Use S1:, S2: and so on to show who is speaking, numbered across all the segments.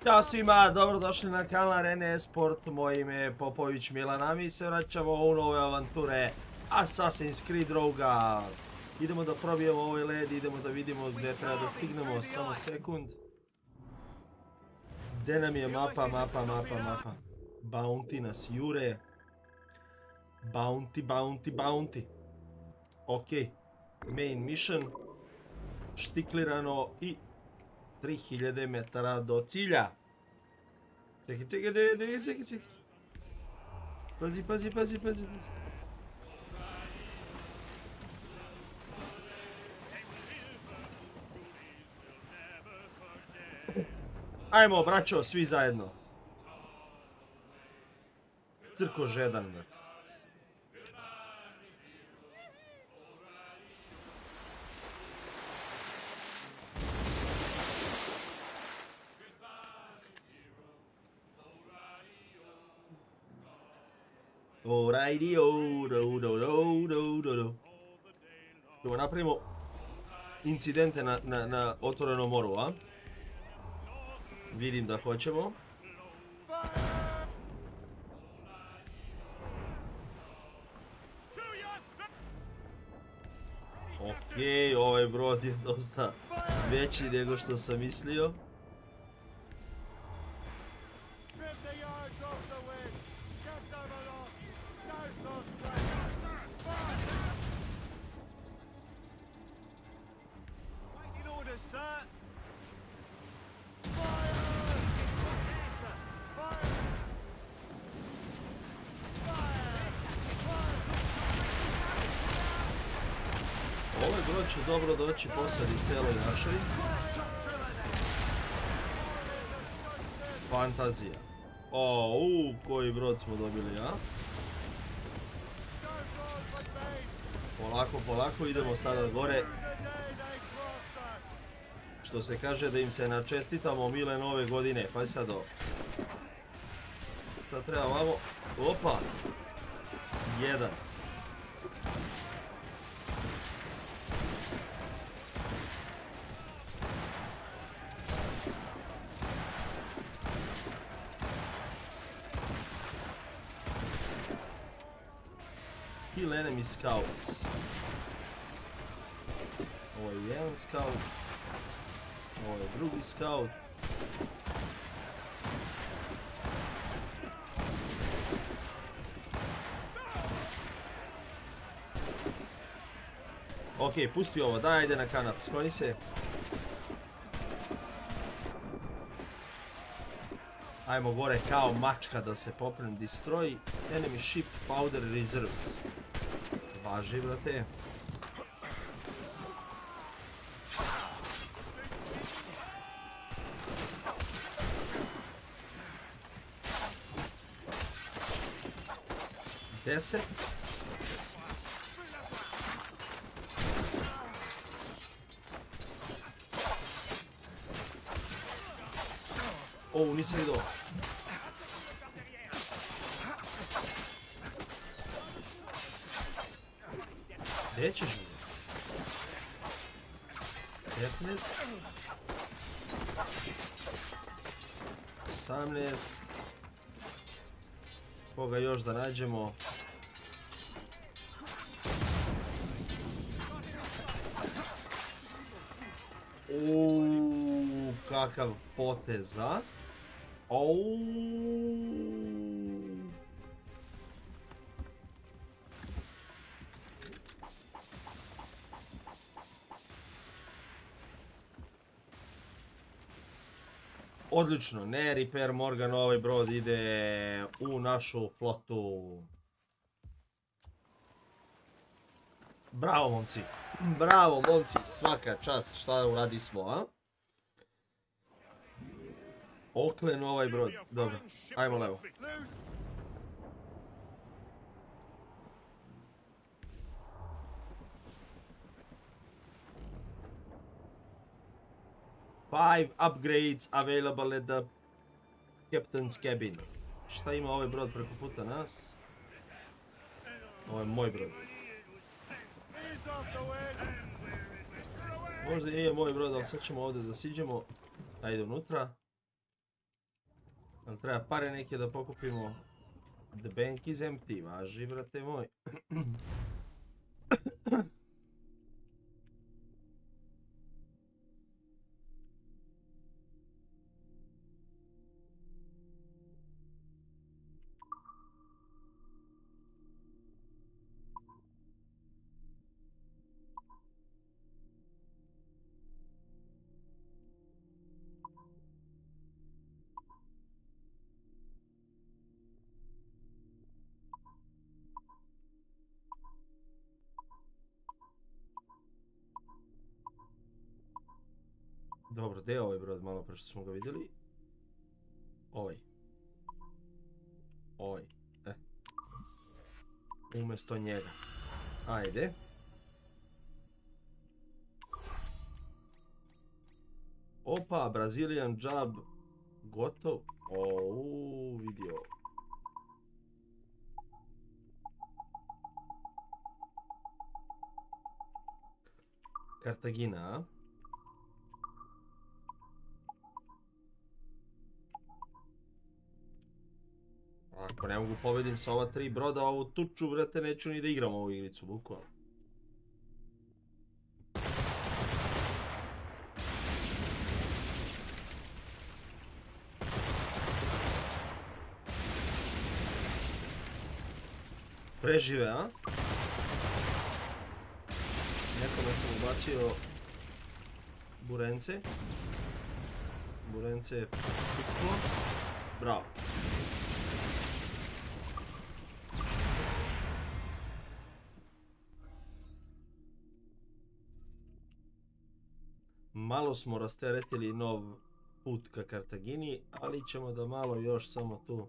S1: Ćao svima, dobrodošli na kanal Esport, moje ime je Popović Milan, a mi se vraćamo u nove avanture Assassin's Creed Rogue. Idemo da probijemo ovaj led, idemo da vidimo gdje treba da stignemo, samo sekund. Gdje nam je mapa? Bounty nas jure. Bounty. Ok, main mission, štiklirano i 3000 metara do cilja. Čekaj. Pazi. Ajmo, braćo, svi zajedno. Crko žedan, brate. Alrighty, Ćemo napravimo incidente na otvorenom moru, a? Vidim da hoćemo. Okej, ovaj brod je dosta veći nego što sam mislio. Ovaj brod će dobro doći posadi celoj našoj. Fantazija. Koji brod smo dobili, a? Polako, idemo sada gore. Što se kaže da im se načestitamo mile nove godine. Pa sad ovo. Šta treba ovamo? Opa! Jedan. Kill enemy scouts. Ovo je jedan scout. Ovo je drugi scout. Ok, pusti ovo, daj, ajde na kanap, skloni se. Ajmo gore kao mačka da se popnem. Destroy enemy ship powder reserves. Važi, brate. Deset. Nisam vidio. Gdje ćeš vidjeti? 15. 18. Koga još da nađemo? Kakav potez, a? Odlično, ne Repair Morgan, ovaj brod ide u našu flotu. Bravo momci, svaka čast, šta uradi smo, a? Oklen ovaj brod, dobro, ajmo levo. Five upgrades available at the captain's cabin. Šta ima ovaj brod preko puta nas? Ovo je moj brod. Možda nije moj brod, ali sad ćemo ovdje da siđemo. Ajde unutra. Ali treba pare neke da pokupimo. The bank is empty, važi, brate moj. Dobro, gdje je ovaj brod malo pre što smo ga vidjeli? Ovaj. Ovaj. Umjesto njega. Ajde. Opa, Brazilian job. Gotov. Vidio. Kartagina, a? Ako ne mogu pobedim sa ova 3 broda, ovu tuču, brate, neću ni da igram ovu igricu, bukvalno. Prežive, a? Nekome sam ubacio burence. Burence je piknuo. Bravo. Malo smo rasteretili nov put ka Kartagini, ali ćemo da malo još samo tu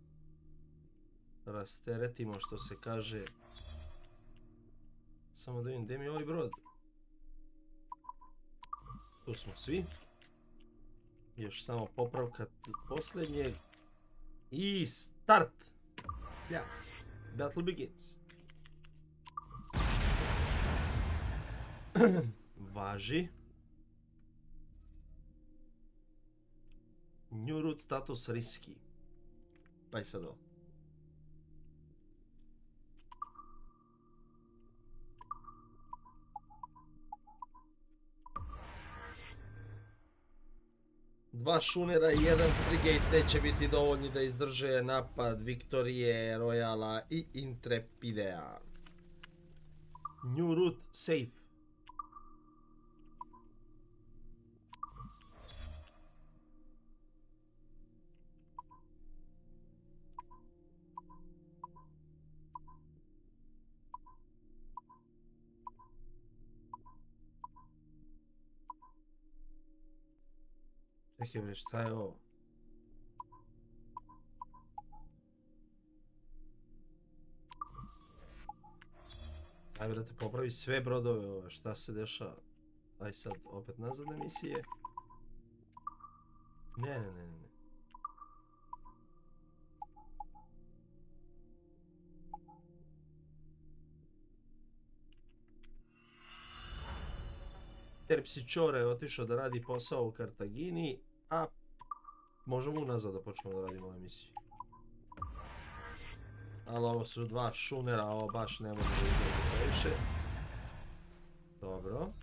S1: rasteretimo, što se kaže. Samo da vidim, gdje mi je ovaj brod? Tu smo svi. Još samo popravka posljednjeg. I start! Yes. Battle begins. Važi. New route status risky. Pa i sad ovo. Dva šunera i jedan frigate neće biti dovoljni da izdrže napad Viktorije, Royala i Intrepidea. New route safe. Čekaj bre, šta je ovo? Ajde da te popravi sve brodove ove, šta se dešava? Aj sad, opet nazad na misije. Ne. Terpsichore je otišao da radi posao u Kartagini, a možemo unazad da počnemo da radimo ove misije. Ali ovo su dva šunera, ovo baš ne može da izgleda previše. Dobro.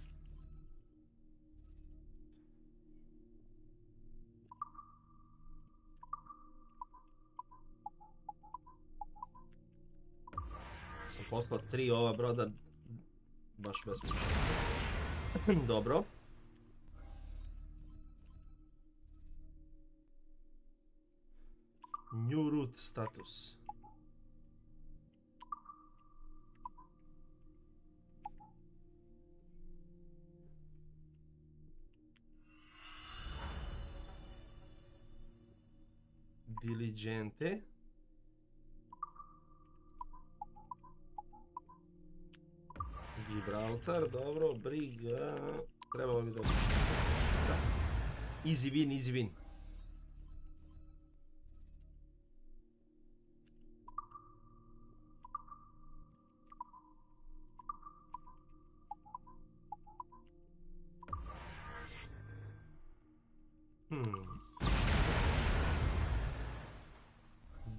S1: Sam poslao 3 ova broda, baš besmisleno. Dobro. New route status. Diligente. Gibraltar, dobro, briga. Trebalo bi da... Easy win, easy win.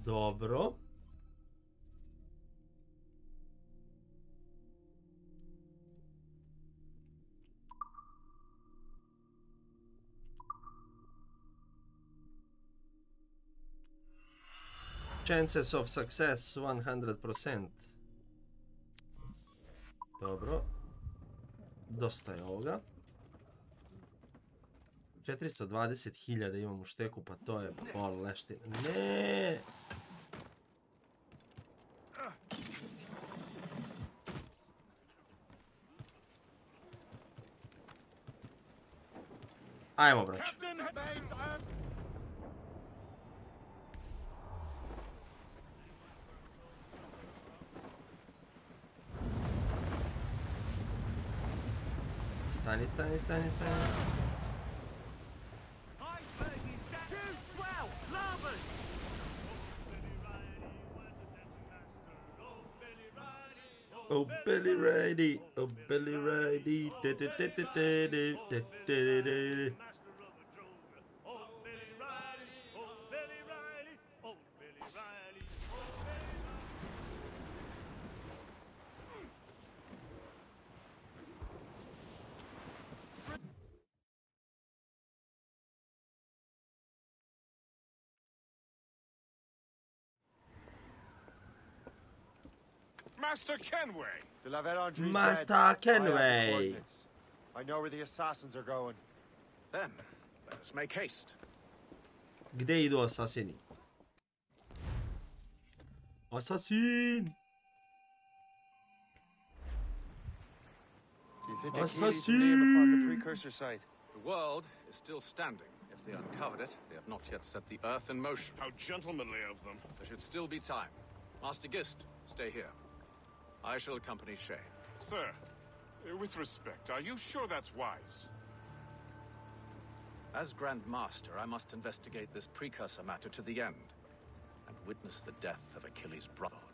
S1: Dobro. Chances of success 100%. Dobro. Dosta je ovoga. 420.000 imam u šteku, pa to je bol leština. Ne! Ajmo, braću. Stani, stani, stani, stani. Oh Billy Ridey, oh Billy Ridey,
S2: Master Kenway!
S3: De La Vérendrye's
S1: Master
S3: dead. I
S1: Kenway.
S3: have the coordinates. I know where the assassins are going.
S2: Then, let us make haste.
S1: Gde idu asasini? Asasin!
S3: Do you think Achilles will leave upon the precursor site?
S2: The world is still standing. If they uncovered it, they have not yet set the earth in motion.
S4: How gentlemanly of them.
S2: There should still be time. Master Gist, stay here. I shall accompany Shay.
S4: Sir, with respect, are you sure that's wise?
S2: As Grand Master, I must investigate this precursor matter to the end, and witness the death of Achilles' brotherhood.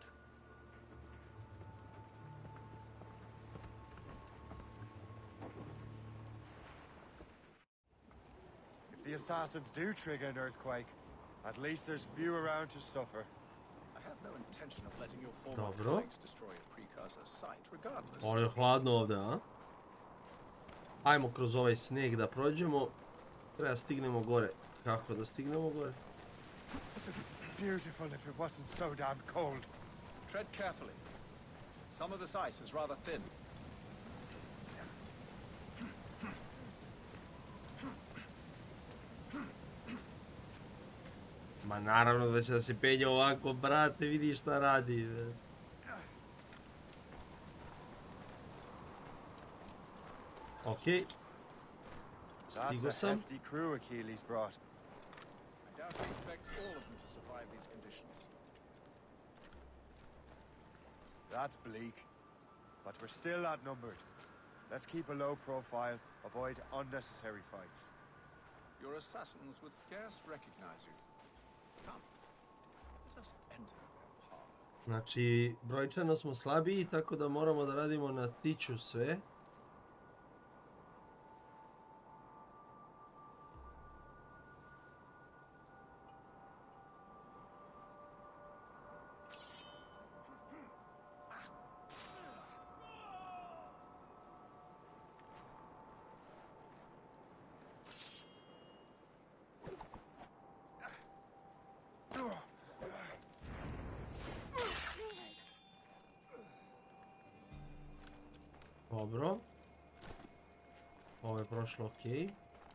S3: If the assassins do trigger an earthquake, at least there's few around to suffer.
S2: I have no intention of letting your former
S1: Dobro.
S2: colleagues destroy a precursor site, regardless.
S1: Ovo je hladno ovdje, a? Ajmo kroz ovaj snijeg da prođemo. Treba stignemo gore. Kako da stignemo gore?
S3: This would be beautiful if it wasn't so damn cold.
S2: Tread carefully. Some of this ice is rather thin.
S1: Ma naravno da će da se penje ovako, brate, vidi šta radi. Okej.
S3: That's
S1: Stigo
S3: a
S1: sam.
S3: hefty crew Achilles brought.
S2: I doubt he expects all of them to survive these conditions.
S3: That's bleak. But we're still outnumbered. Let's keep a low profile, avoid unnecessary fights.
S2: Your assassins would scarce recognize you. Come, let us enter their parlor.
S1: Znači, brojčano smo slabiji, tako da moramo da radimo na tiču sve. Dobro. Ovo je prošlo okej.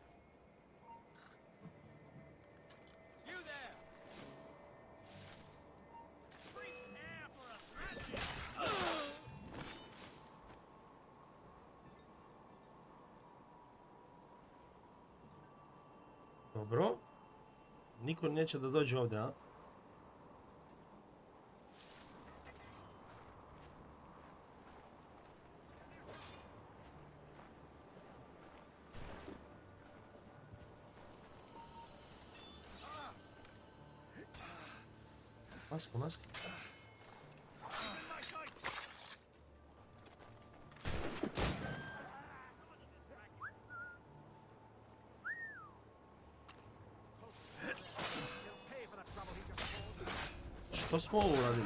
S1: Dobro. Niko neće da dođe ovdje, a? Maska, maska. Što smo ovo uradili?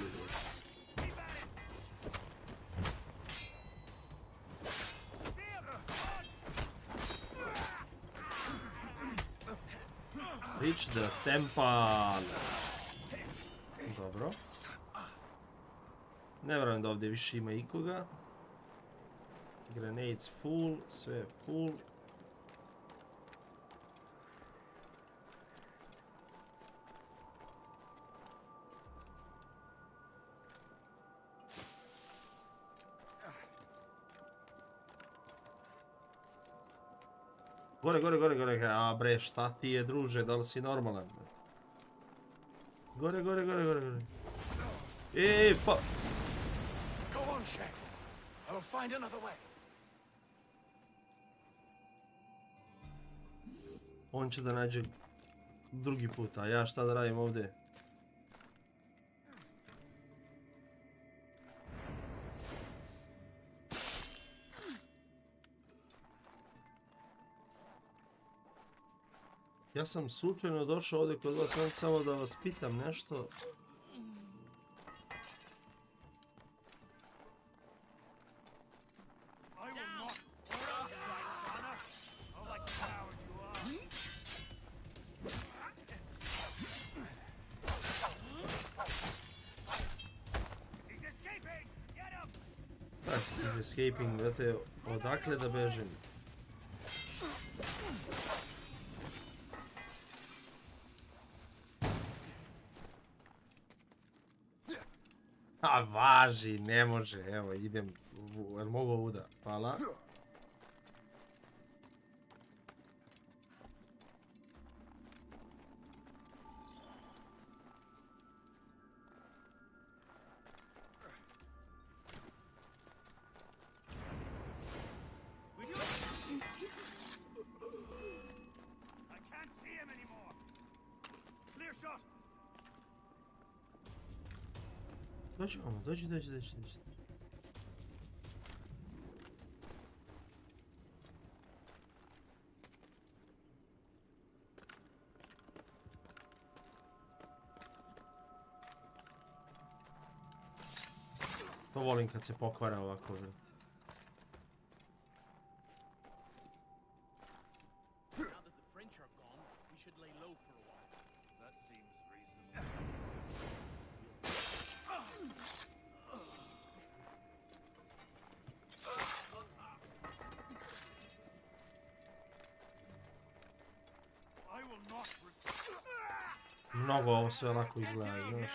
S1: Reach the temple. Dobro. Ne vjerujem da ovdje više ima ikoga. Grenades full, sve full. Gore, gore, gore, gore. A bre, šta ti je, druže, da li si normalan? Gore, gore, gore, gore, gore. Pa...
S2: Go on, Shay. I will find another way.
S1: On će da nađe drugi put, a ja šta da radim ovdje? Ja sam slučajno došao ovdje kod vas, samo da vas pitam nešto. He's escaping, brate, odakle da bežim? A važi, ne može, evo idem, jel mogu ovuda, hvala. Dođi, mama, dođi. To volim kad se pokvara ovako, vrat. Mnogo ovo sve lako izgleda, znaš.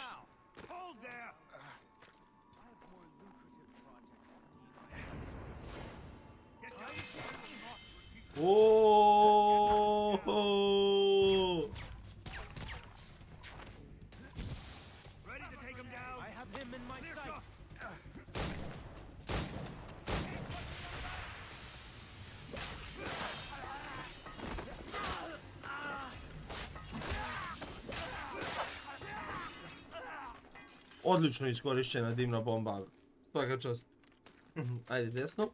S1: Oooo! Odlično iskorišćena dimna bomba. Svaka čast. Ajde, desno.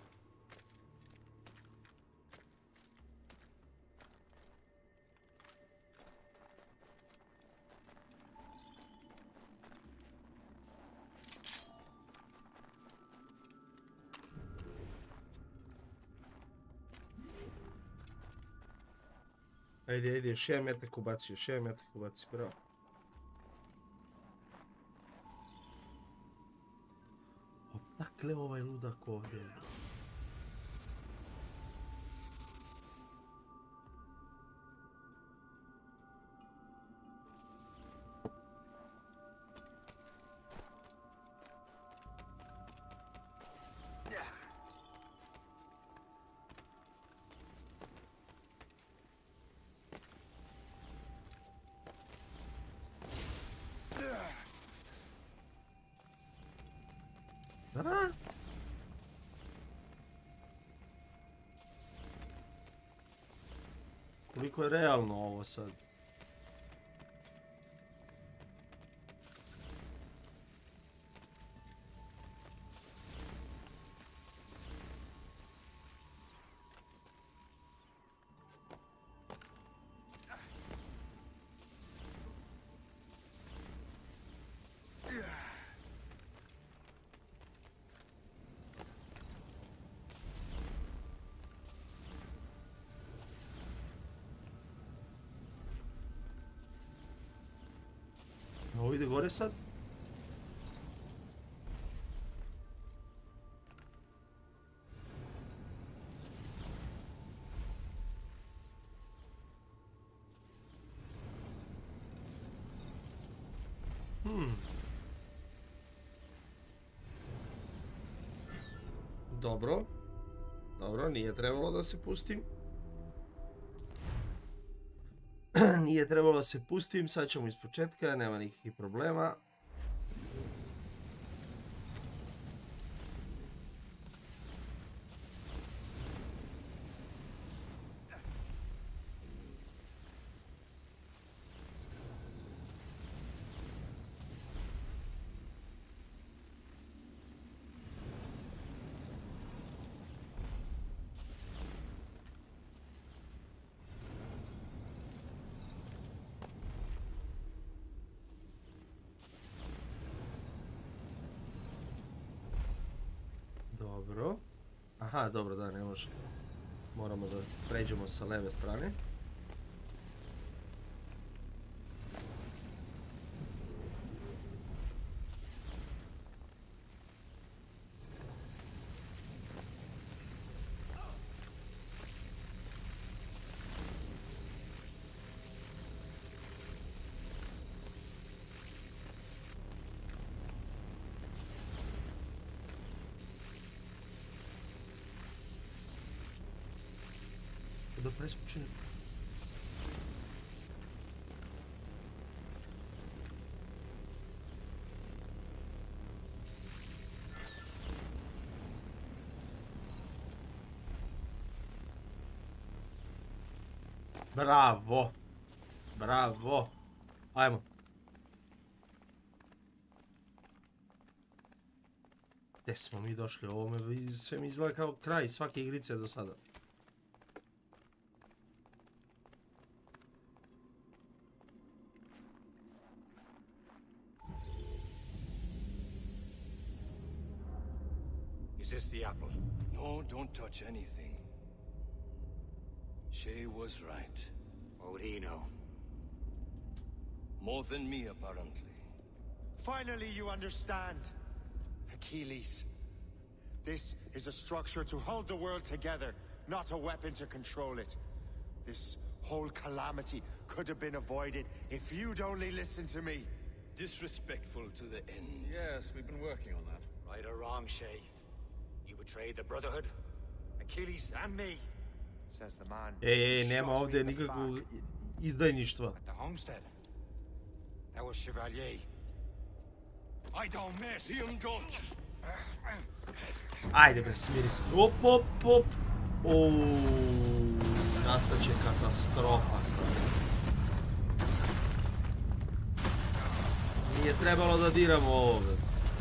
S1: Ajde, još jedan metak ubaci, bravo. Odakle ovaj ludak ovdje? A? Koliko je realno ovo sad? ide gore sad? Dobro. Dobro, nije trebalo da se pustim. Nije trebalo da se pustim, sad ćemo iz početka, nema nikakvih problema. Dobro. Aha, dobro, da, ne može. Moramo da pređemo sa leve strane. Da preskočim. Bravo. Bravo. Ajmo. Gdje smo mi došli? Ovo sve mi izgleda kao kraj svake igrice do sada.
S2: Is this the apple? No, don't touch anything. Shay was right. What would he know? More than me, apparently.
S3: Finally, you understand. Achilles. This is a structure to hold the world together, not a weapon to control it. This whole calamity could have been avoided if you'd only listened to me.
S2: Disrespectful to the end.
S4: Yes, we've been working on that.
S5: Right or wrong, Shay. You betrayed the Brotherhood, Achilles and me.
S3: Says the man.
S1: Nema ovdje nikakvog izdajništva.
S5: At the homestead. That was Chevalier. I don't miss.
S2: Him don't.
S1: Ajde bre, smiri se. Op, op, op. Nastaće katastrofa sad. Nije trebalo da diramo ovdje.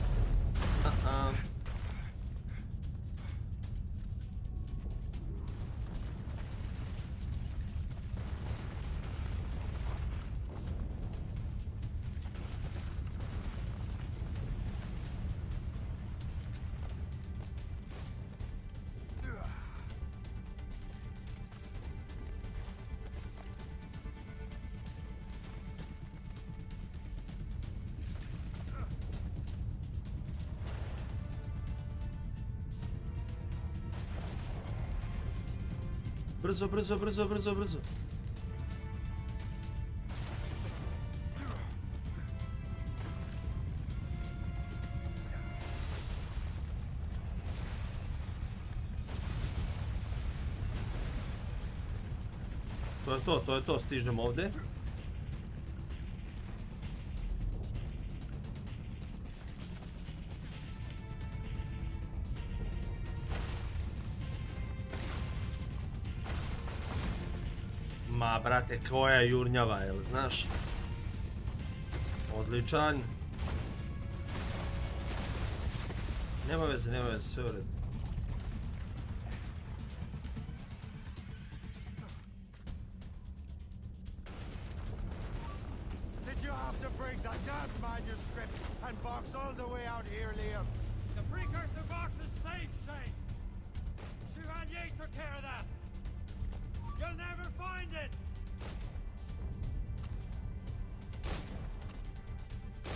S1: Brzo, brzo, brzo, brzo, brzo. To je to, stižemo ovdje. Ma, brate, koja jurnjava, jel znaš? Odličan. Nema veze, sve u redu.
S3: Did you have to bring that damn manuscript and box all the way out here, Liam?
S5: The precursor box is safe, Shay. Chevalier took care of that. You'll never find it!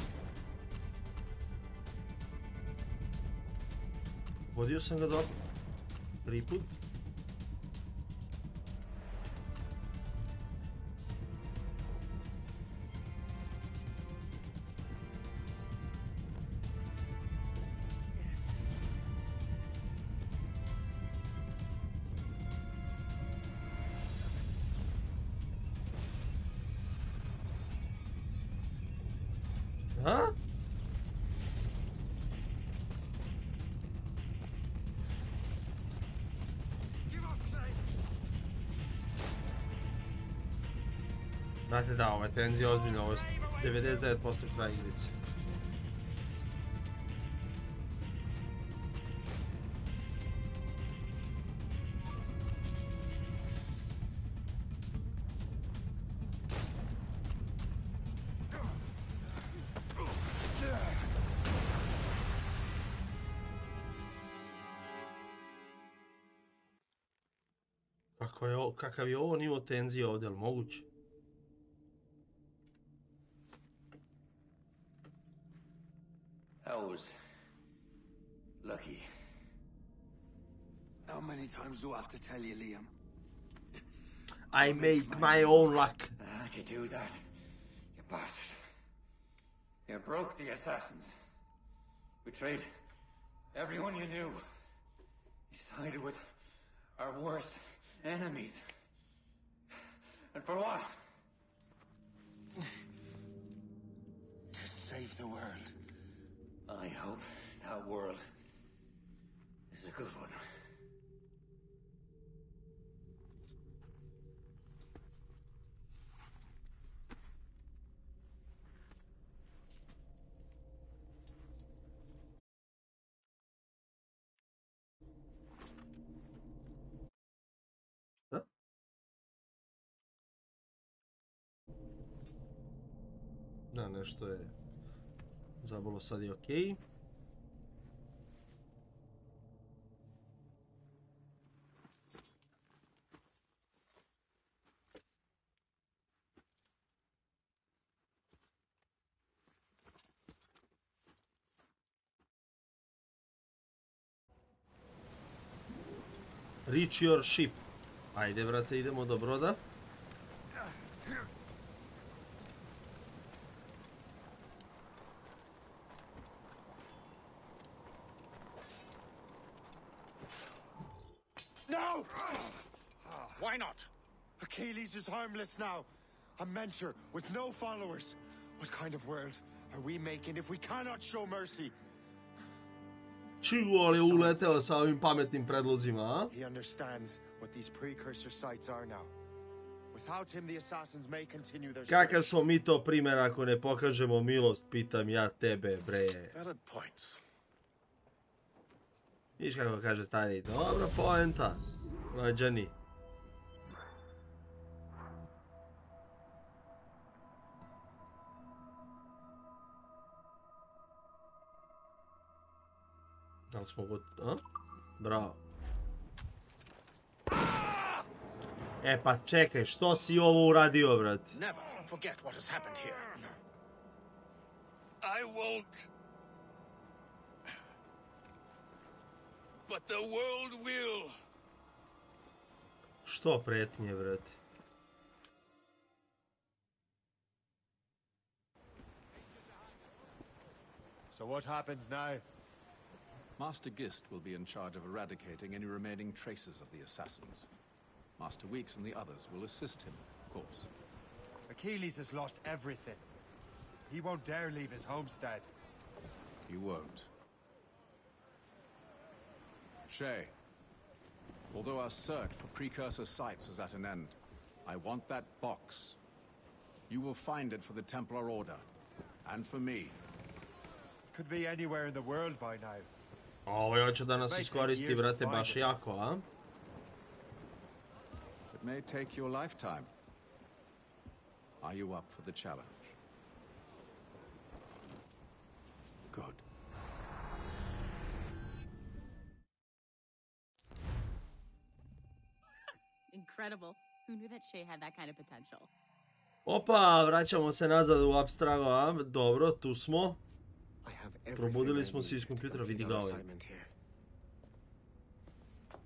S1: Pogodio sam ga do... 3 put. Ha? Znate da, ova tenzija je ozbiljna, ovo je 99% kraj igrice. Kakav je ovo nivo tenzije ovdje, ali moguće?
S6: That was lucky.
S3: How many times do I have to tell you, Liam?
S1: I make my own luck.
S6: How'd you do that, you bastard? You broke the assassins. Betrayed everyone you knew. You sided with our worst enemies. And for what?
S3: To save the world.
S6: I hope that world is a good one.
S1: Da, nešto je zabolo, sad je okej. Reach your ship. Ajde, brate, idemo do broda.
S3: No!
S4: Why not?
S3: Achilles is harmless now. A mentor with no followers. What kind of world are we making if we cannot show mercy?
S1: Čuo li uleteo sa ovim pametnim predlozima, a?
S3: He understands what these precursor sites are now. Without him, the assassins may continue their
S1: Kakav
S3: search.
S1: smo mi to primjer ako ne pokažemo milost, pitam ja tebe, bre.
S4: Valid points.
S1: Viš kako kaže stari, dobra poenta. Rođeni. Da li smo god... A? Bravo. E pa čekaj, što si ovo uradio, brat?
S4: Never forget what has happened here. I won't. But the world will.
S1: Što pretnje, brat?
S3: So what happens now?
S2: Master Gist will be in charge of eradicating any remaining traces of the assassins. Master Weeks and the others will assist him, of course.
S3: Achilles has lost everything. He won't dare leave his homestead.
S2: He won't. Shay, although our search for precursor sites is at an end, I want that box. You will find it for the Templar Order, and for me.
S3: Could be anywhere in the world by now.
S1: Ovo hoće da nas iskoristi, brate, baš jako, a?
S2: It may take your lifetime. Are you up for the challenge? Good.
S7: Incredible. Who knew that Shay had that kind of potential?
S1: Opa, vraćamo se nazad u Abstrago, a? Dobro, tu smo.
S3: I have
S1: Probudili
S3: everything I
S1: smo se
S3: need
S1: iz
S3: to
S1: kompjutera,
S3: complete
S1: vidi
S3: our
S1: ga ovaj.
S3: assignment here.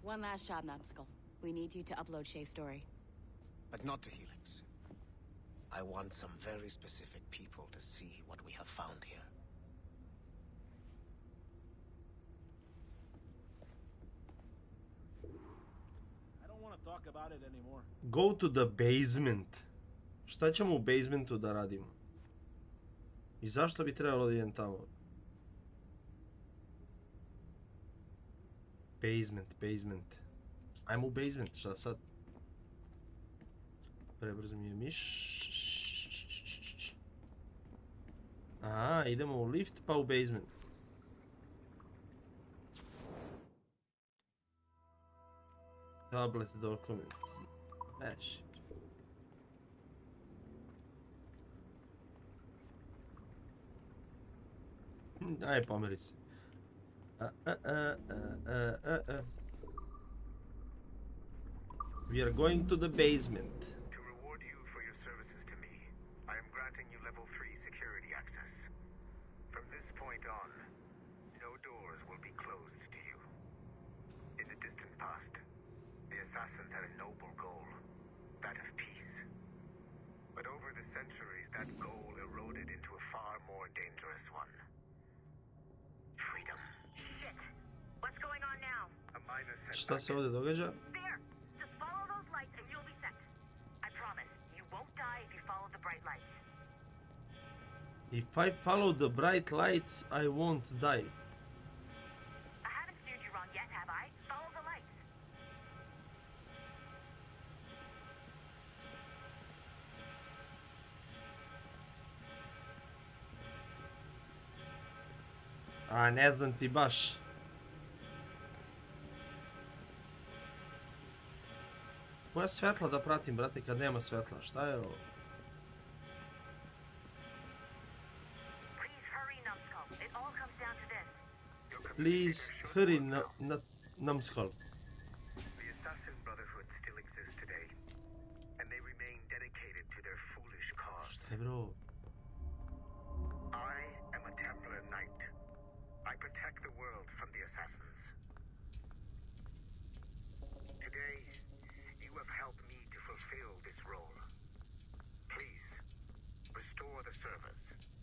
S7: One last job, Numbskull. We need you to upload Shay's story.
S8: But not to Helix. I want some very specific people to see what we have found here.
S9: I don't want to talk about it anymore.
S1: Go to the basement. Šta ćemo u basementu da radimo? I zašto bi trebalo da idem tamo? Basement. Ajmo u basement, šta sad? Prebrzo mi je miš. Aha, idemo u lift pa u basement. Tablet dokument. Eš. Aj, pomeri se. We are going to the basement.
S10: To reward you for your services to me, I am granting you level 3 security access. From this point on, no doors will be closed to you. In the distant past, the assassins had a noble goal, that of peace. But over the centuries, that goal eroded into a far more dangerous one. Freedom.
S11: Shit. What's going on now?
S10: A minor
S1: Šta
S10: setback.
S1: se ovdje događa?
S11: There. Just follow those lights and you'll be set. I promise, you won't die if you follow the bright lights.
S1: If I follow the bright lights, I won't die.
S11: I haven't steered you wrong yet, have I? Follow the lights.
S1: A ne znam ti baš. Koja svetla da pratim, brate, kad nema svetla? Šta je ovo?
S11: Please hurry, Numbskull. It all comes down to this.
S1: Please, hurry, Numbskull.
S10: The Assassin Brotherhood still exists today, and they remain dedicated to their foolish cause.
S1: Šta je, bro?
S10: I am a Templar Knight. I protect the world from the assassins. Today, you have helped me to fulfill this role. Please, restore the servers.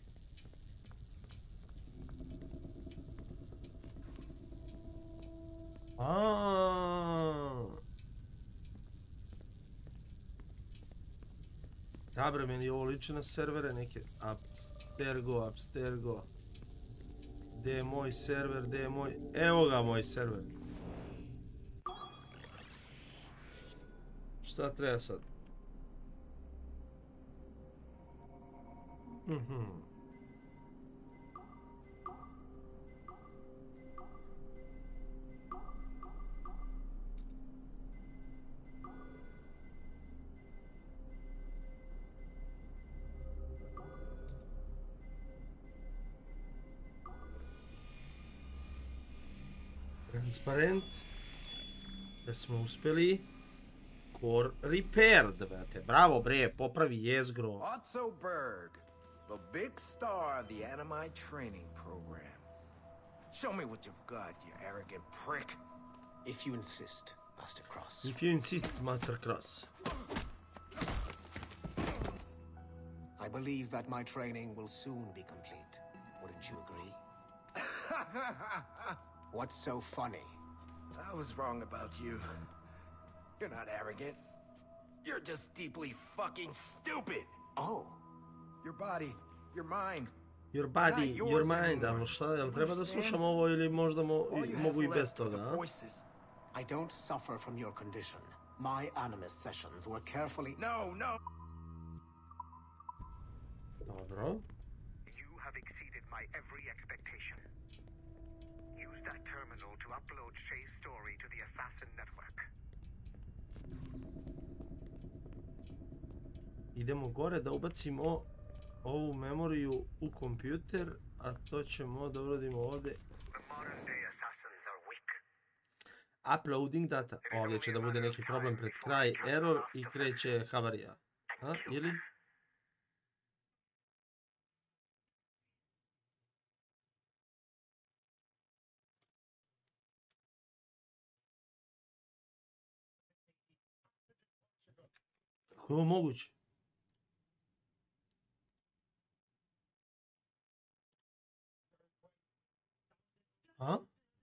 S1: Da, bre, meni ovo liči na servere neke. Abstergo. Gdje je moj server, gdje je moj... Evo ga moj server. Šta treba sad? Transparent. Da smo uspjeli. Core repaired, brate. Bravo, bre, popravi jezgro.
S12: Otto Berg, the big star of the Animite training program. Show me what you've got, you arrogant prick.
S8: If you insist, Master Cross.
S1: If you insist, Master Cross.
S8: I believe that my training will soon be complete. Wouldn't you agree? What's so funny?
S12: I was wrong about you. You're not arrogant. You're just deeply fucking stupid.
S8: Oh.
S12: Your body, your mind.
S1: Your body, your mind. Ali šta, jel treba da slušam ovo ili možda mogu i bez toga, a?
S8: I don't suffer from your condition. My Animus sessions were carefully...
S12: No!
S1: Dobro.
S10: You have exceeded my every expectation. Use that terminal to upload Shay's story to the Assassin Network.
S1: Idemo gore da ubacimo ovu memoriju u kompjuter, a to ćemo da uradimo ovdje. Uploading data. Ovdje će da bude neki problem pred kraj, error i kreće havarija. A, ili? Kako je ovo moguće? A?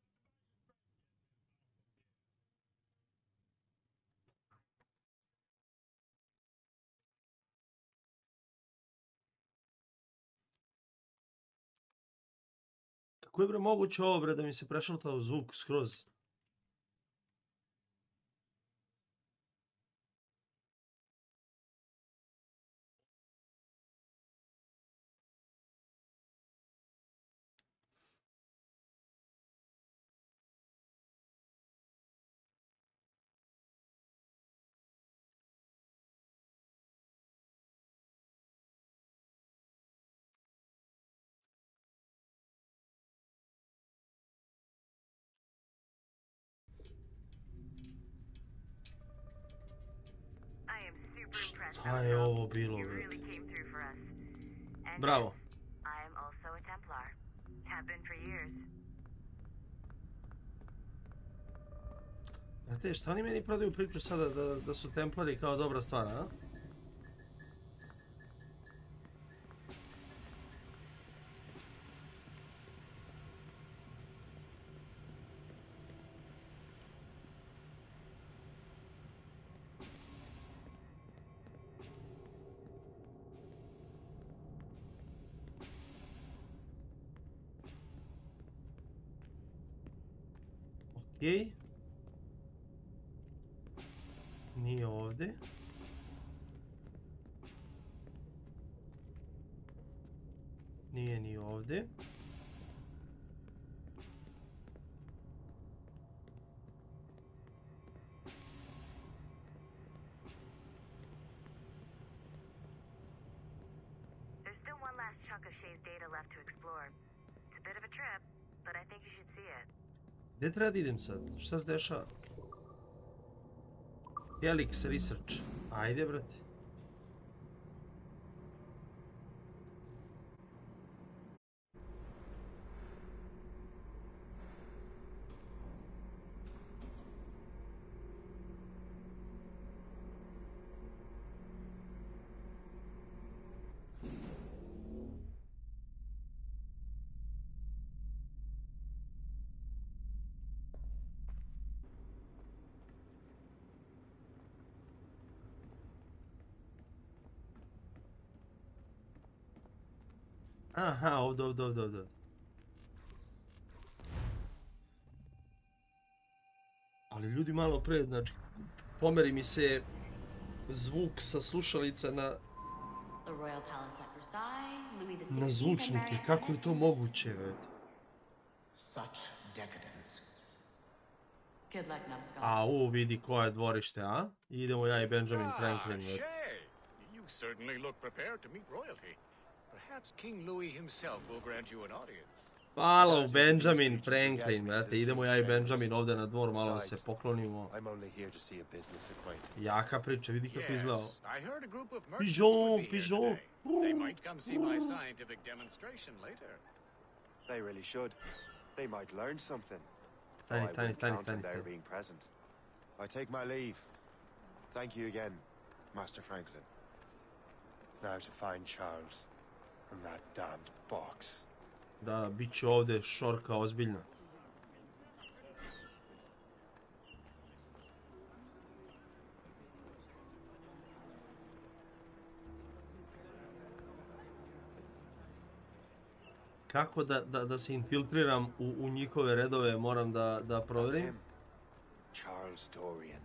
S1: Kako je bre moguće ovo bre da mi se prešaltao zvuk skroz? Šta je ovo bilo, bre? Bravo. Znate, šta oni meni prodaju priču sada da su Templari kao dobra stvar, a? Okej. Nije ovdje. Nije ni ovdje.
S11: There's still one last chunk of Shay's data left to explore. It's a bit of a trip, but I think you should see it.
S1: Gdje treba da idem sad? Šta se dešava? Helix Research. Ajde, brate. Aha, ovdje. Ali ljudi malo pre, znači, pomeri mi se zvuk sa slušalica na zvučnike. Kako je to moguće, eto? A, vidi koja je dvorište, a? Idemo ja i Benjamin Franklin, eto.
S2: You certainly look prepared to meet royalty. Perhaps King Louis himself will grant you an audience.
S1: Hvala u Benjamin Franklin, brate. Idemo ja i Benjamin ovdje na dvor, malo da se poklonimo. Jaka priča, vidi kako izgleda. Pigeon, pigeon.
S2: They might come see my scientific demonstration later.
S3: They really should. They might learn something.
S1: Stani.
S3: I take my leave. Thank you again, Master Franklin. Now to find Charles and that damned box.
S1: Da, bit će ovdje šorka ozbiljna. Kako da se infiltriram u njihove redove, moram da provjerim.
S3: Charles Dorian.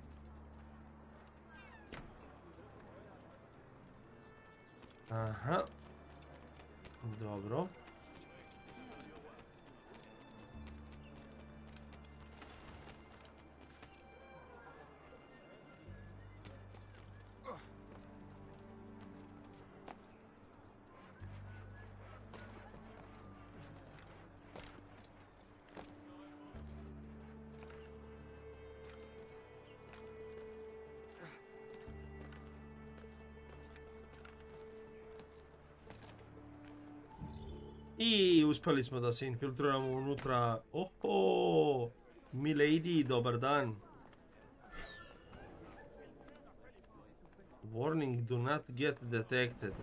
S1: Aha. Dobro. I uspjeli smo da se infiltriramo unutra. Oho! Milady, dobar dan. Warning, do not get detected.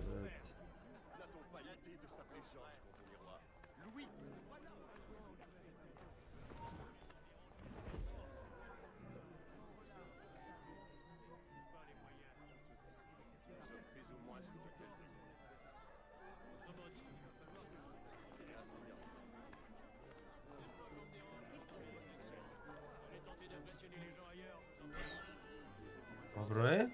S1: Dobro je.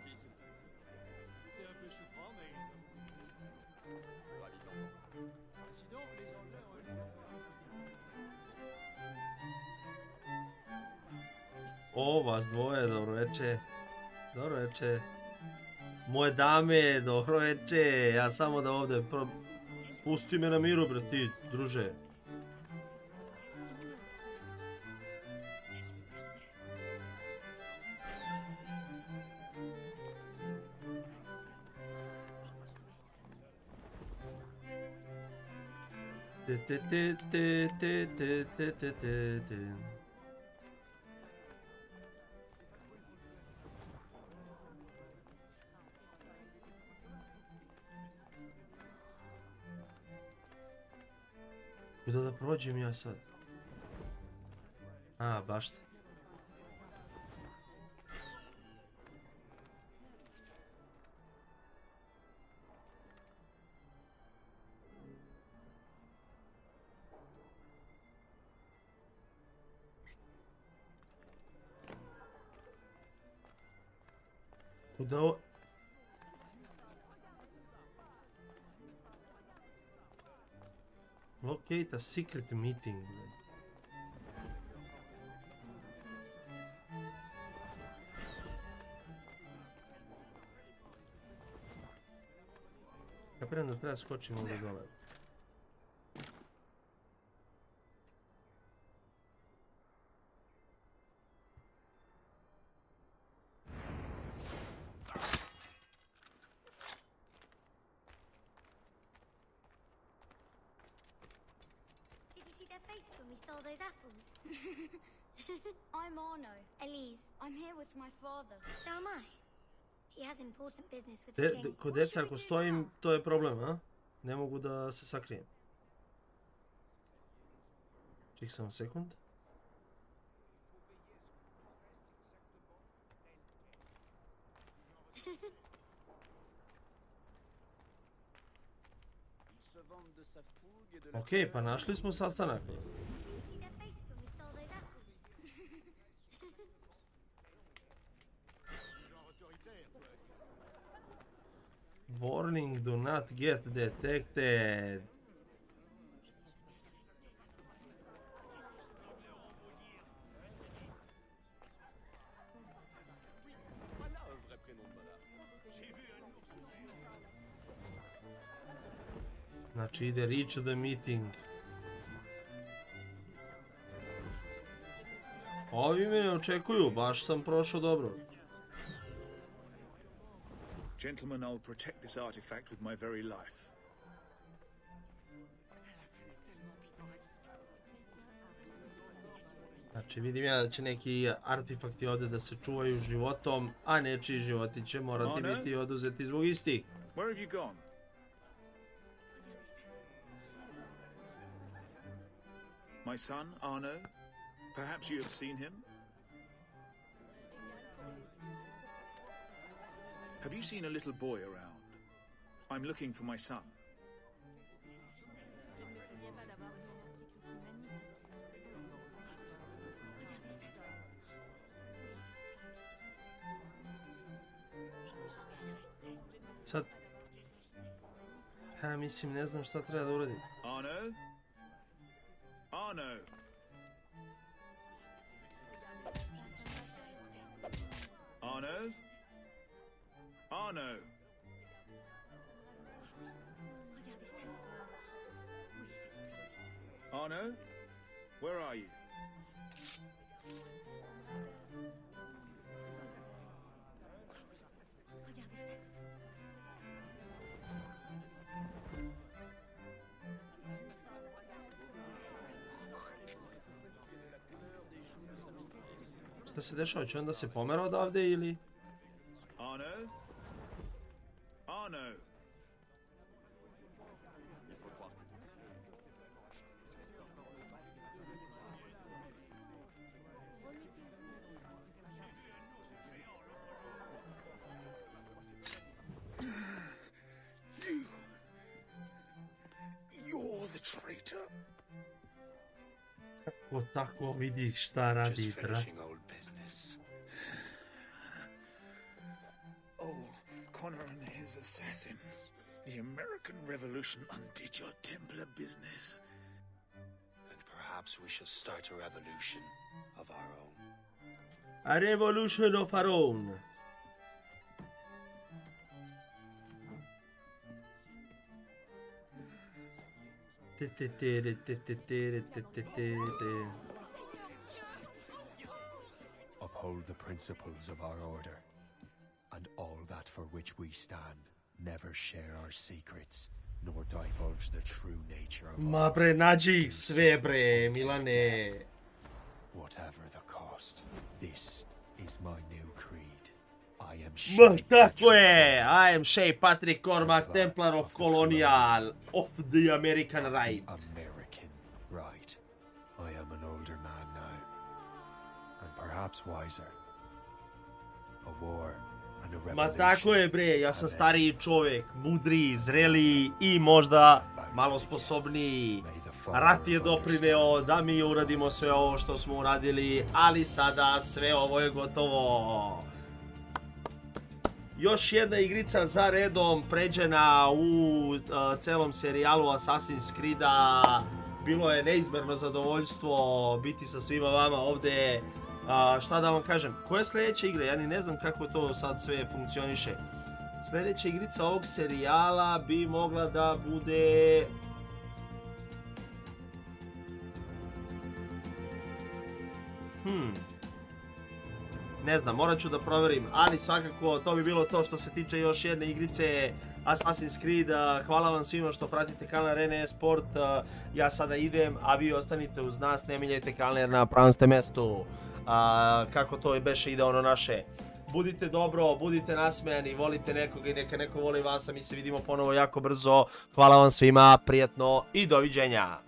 S1: O, vas dvoje, dobro veče. Dobro veče. Moje dame, dobro veče. Ja samo da ovdje... Pusti me na miru, bre, ti, druže. Kuda da prođem ja sad? A, baš te. Kuda o... Locate a secret meeting. Kapiram da treba skočiti ovdje dole.
S13: Stole those apples. I'm Arno. Elise. I'm here with my father. So am I. He has important business with the king.
S1: Kod djeca ako stojim, to je problem, a? Ne mogu da se sakrijem. Ček samo sekund. Ok, pa našli smo sastanak. Warning, do not get detected. Znači ide reach the meeting. Ovi me ne očekuju, baš sam prošao dobro.
S14: Gentlemen, I'll protect this artifact with my very life.
S1: Znači vidim ja da će neki artefakti ovdje da se čuvaju životom, a nečiji životi će morati biti oduzeti zbog istih.
S14: Where have you gone? My son, Arno? Perhaps you have seen him? Have you seen a little boy around? I'm looking for my son.
S1: Sad... Ja mislim, ne znam šta treba da uradim.
S14: Arno? Arno! Arno? Arno! Arno? Where are you?
S1: Šta se dešava? Će onda se pomera odavde ili...
S14: Arno? matter?
S1: Kako tako vidiš šta radi, bra?
S14: Old Connor and his assassins. The American Revolution undid your Templar business.
S15: Then perhaps we shall start a revolution of our own.
S1: A revolution of our own.
S15: Uphold the principles of our order, and all that for which we stand. Never share our secrets, nor divulge the true nature of
S1: Ma bre, nađi ih sve bre, Milane.
S15: Whatever the cost, this is my new creed. I am
S1: Ma, tako je! I am Shay Patrick Cormac, Templar of Colonial, of the American right.
S15: American right. I am an older man now, and perhaps wiser. A war and a revolution.
S1: Ma tako je bre, ja sam stariji čovjek, mudriji, zreliji i možda malo sposobniji. Rat je doprineo da mi uradimo sve ovo što smo uradili, ali sada sve ovo je gotovo. Još jedna igrica za redom pređena u celom serijalu Assassin's Creed-a. Bilo je neizmjerno zadovoljstvo biti sa svima vama ovdje. Šta da vam kažem, koja je sljedeća igra? Ja ni ne znam kako to sad sve funkcioniše. Sljedeća igrica ovog serijala bi mogla da bude... Ne znam, morat ću da provjerim, ali svakako to bi bilo to što se tiče još jedne igrice Assassin's Creed. Hvala vam svima što pratite kanal RN Sport. Ja sada idem, a vi ostanite uz nas, ne mijenjajte kanal jer na pravom ste mjestu. Kako to beše ide ono naše. Budite dobro, budite nasmejani, volite nekoga i neka neko voli vas, a mi se vidimo ponovo jako brzo. Hvala vam svima, prijatno i doviđenja.